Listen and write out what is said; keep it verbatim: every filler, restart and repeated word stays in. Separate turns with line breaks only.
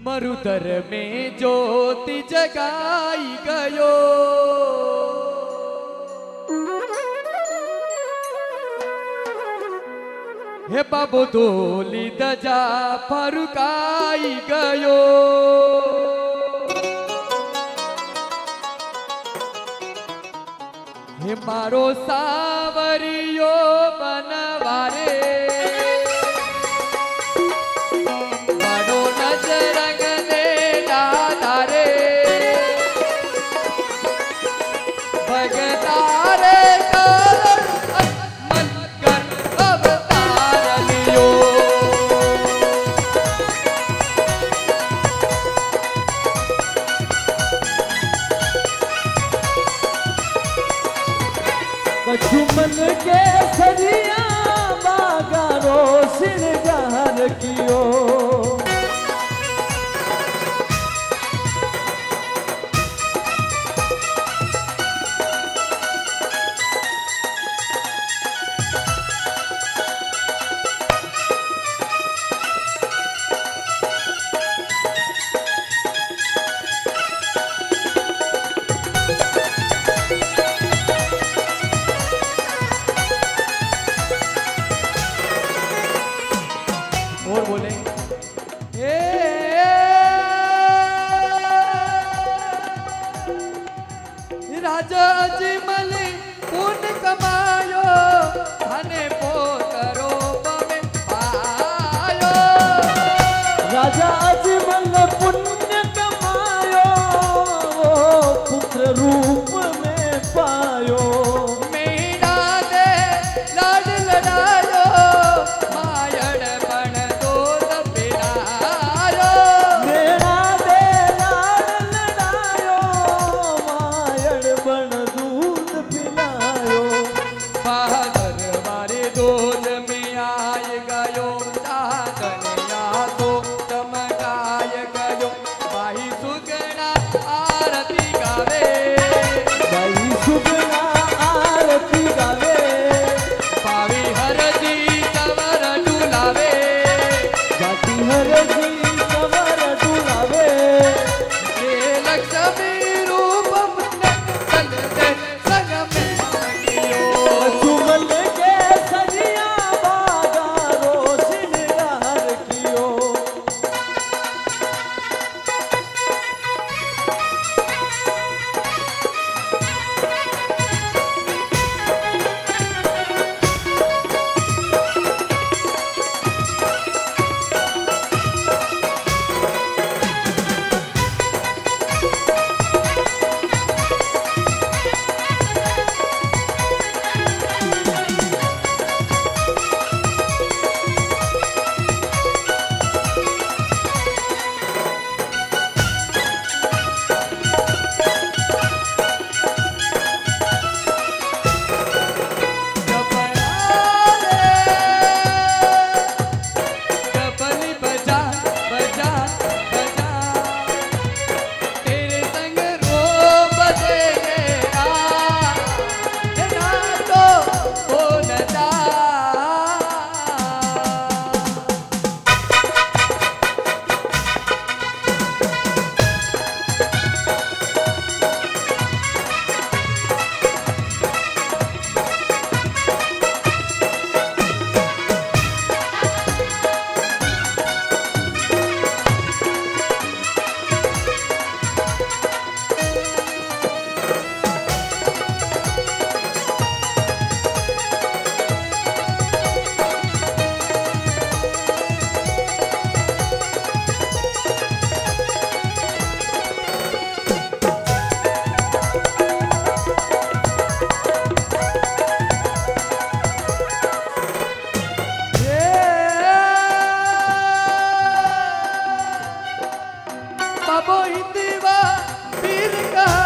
मरुदर में ज्योति जगाई गयो, हे बाबो डोली दजा फरुकाई गयो। हे मारो सावरियो बनवारे, मारो नजरंग ने दादारे, भगतारे मन कर अवतार लियो।
कछुमन के सरिया बागारो सिरगार कियो,
और बोले ए राजा अजमल पुन कमायो, धने पोतरो में पायो।
राजा अजमल पुण्य कमायो, पुत्र रूप में पायो।
मेरा दे लाड लड़ायो, मायड़ बन दूध पिलायो।
मेरा दे लाड लड़ायो, मायड़ बन दूध पिलायो।
बहादुर मारे दूध में आय गयो, चांदनिया तो चमकाय गयो। भाई सुगना आरती गावे,
भाई सुगना आरती गावे,
पावी हर जी चवर डुलावे।
जाति हर जी कमर डुलावे।
ये लक्ष्मी रूप अपने चल दे संग में सखियो।
कछुमन के सजिया बागारो सिरगार कियो,
डबली बजा बजा बजा, तेरे संग रो बजेंगे आ, ना तो हो न जा। बाबो हिंदवा पीर का